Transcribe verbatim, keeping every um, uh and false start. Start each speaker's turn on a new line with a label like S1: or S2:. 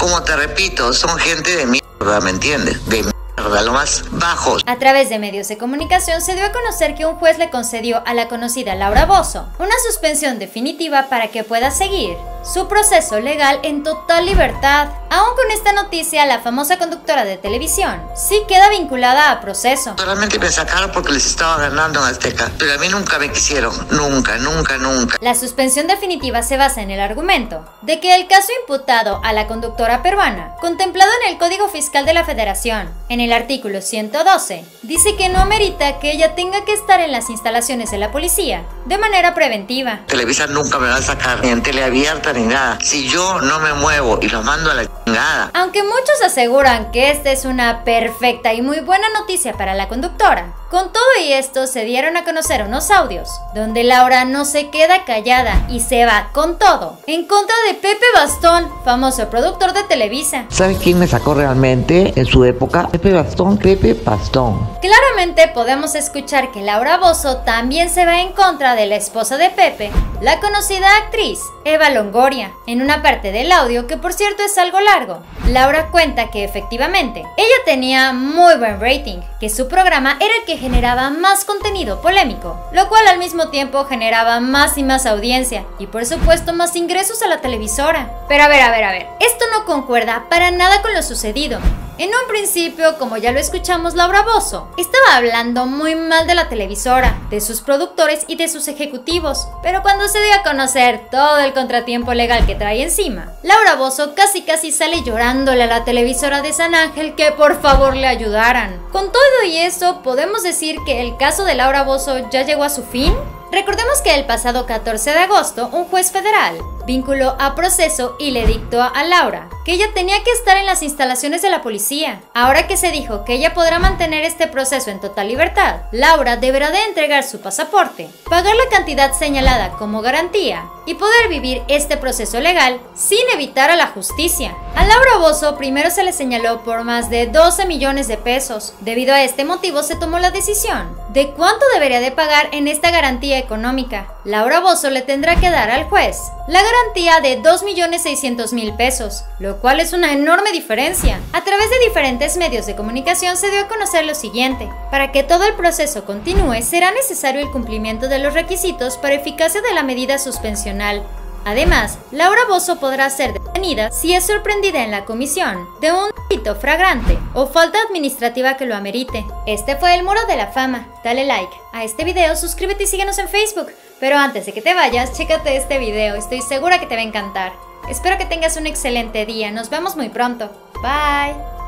S1: Como te repito, son gente de mierda, ¿me entiendes? De mierda, lo más bajos.
S2: A través de medios de comunicación se dio a conocer que un juez le concedió a la conocida Laura Bozzo una suspensión definitiva para que pueda seguir su proceso legal en total libertad. Aún con esta noticia, la famosa conductora de televisión sí queda vinculada a proceso.
S1: Realmente me sacaron porque les estaba ganando en Azteca, pero a mí nunca me quisieron, nunca, nunca, nunca.
S2: La suspensión definitiva se basa en el argumento de que el caso imputado a la conductora peruana, contemplado en el Código Fiscal de la Federación, en el artículo ciento doce, dice que no amerita que ella tenga que estar en las instalaciones de la policía de manera preventiva.
S1: Televisa nunca me va a sacar, ni en teleabierta ni nada, si yo no me muevo y los mando a la chingada.
S2: Aunque muchos aseguran que esta es una perfecta y muy buena noticia para la conductora, con todo y esto se dieron a conocer unos audios donde Laura no se queda callada y se va con todo en contra de Pepe Bastón, famoso productor de Televisa.
S1: ¿Sabes quién me sacó realmente en su época? Pepe Bastón, Pepe Bastón.
S2: Claramente podemos escuchar que Laura Bozzo también se va en contra de la esposa de Pepe, la conocida actriz Eva Longoria. En una parte del audio, que por cierto es algo largo, Laura cuenta que efectivamente ella tenía muy buen rating, que su programa era el que generaba más contenido polémico, lo cual al mismo tiempo generaba más y más audiencia y por supuesto más ingresos a la televisora. Pero a ver, a ver, a ver, esto no concuerda para nada con lo sucedido. En un principio, como ya lo escuchamos, Laura Bozzo estaba hablando muy mal de la televisora, de sus productores y de sus ejecutivos, pero cuando se dio a conocer todo el contratiempo legal que trae encima, Laura Bozzo casi casi sale llorándole a la televisora de San Ángel que por favor le ayudaran. Con todo y eso, ¿podemos decir que el caso de Laura Bozzo ya llegó a su fin? Recordemos que el pasado catorce de agosto, un juez federal vinculó a proceso y le dictó a Laura que ella tenía que estar en las instalaciones de la policía. Ahora que se dijo que ella podrá mantener este proceso en total libertad, Laura deberá de entregar su pasaporte, pagar la cantidad señalada como garantía y poder vivir este proceso legal sin evitar a la justicia. A Laura Bozzo primero se le señaló por más de doce millones de pesos. Debido a este motivo se tomó la decisión de cuánto debería de pagar en esta garantía económica. Laura Bozzo le tendrá que dar al juez la garantía de dos millones seiscientos mil pesos, lo cual es una enorme diferencia. A través de diferentes medios de comunicación se dio a conocer lo siguiente: para que todo el proceso continúe será necesario el cumplimiento de los requisitos para eficacia de la medida suspensional. Además, Laura Bozzo podrá ser detenida si es sorprendida en la comisión de un delito flagrante o falta administrativa que lo amerite. Este fue el Muro de la Fama. Dale like a este video, suscríbete y síguenos en Facebook. Pero antes de que te vayas, chécate este video, estoy segura que te va a encantar. Espero que tengas un excelente día, nos vemos muy pronto. Bye.